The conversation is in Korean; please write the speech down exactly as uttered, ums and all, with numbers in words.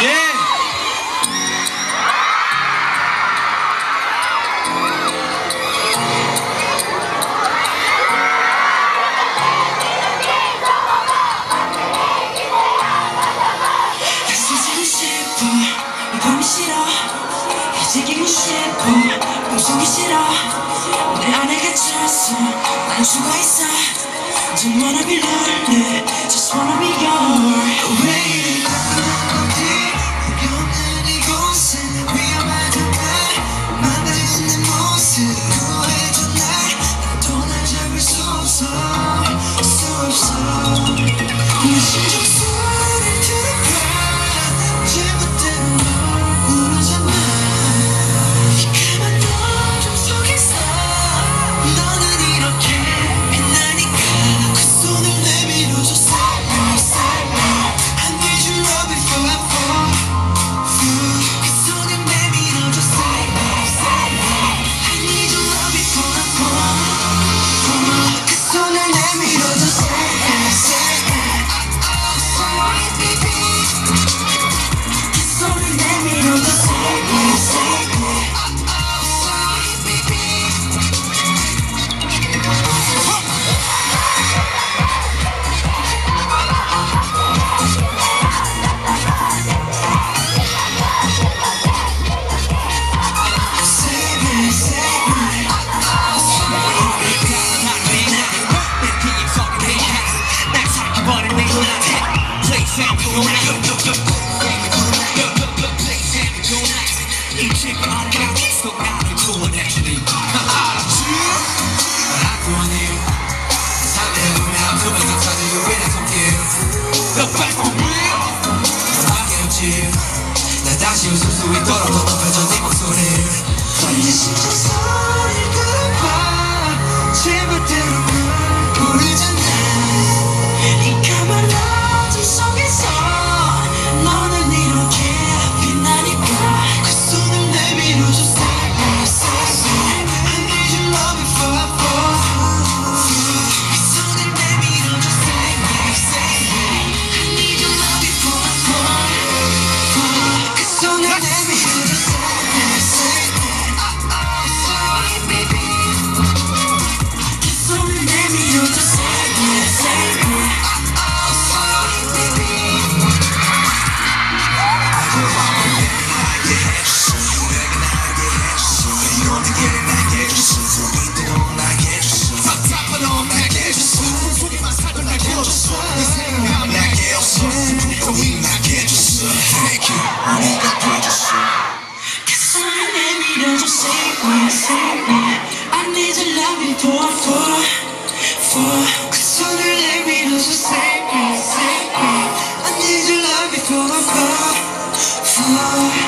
예. 보기 싫어 해지기고 싶어 멈추기 싫어 내 안에 갇혀서 난 죽어있어 Don't wanna be lonely Just wanna be yours 왜 이리 바꾸는 네 없는 이곳에 위험하던 날 망가진 내 모습 구해줘 날 나도 날 잡을 수 없어 수 없어 내 심장 소리를 들어봐 나 다시 웃을 수 있도록 더 높여줘 네 목소리를 내 심장 소리를 들어봐 제멋대로 널 부르잖아 이 까만 어둠 속에서 너는 이렇게 빛나니까 그 손을 내밀어줘 Save me, I need your love for, for, for 그 손을 내밀어줘 Save me, save me I need your love for, for, for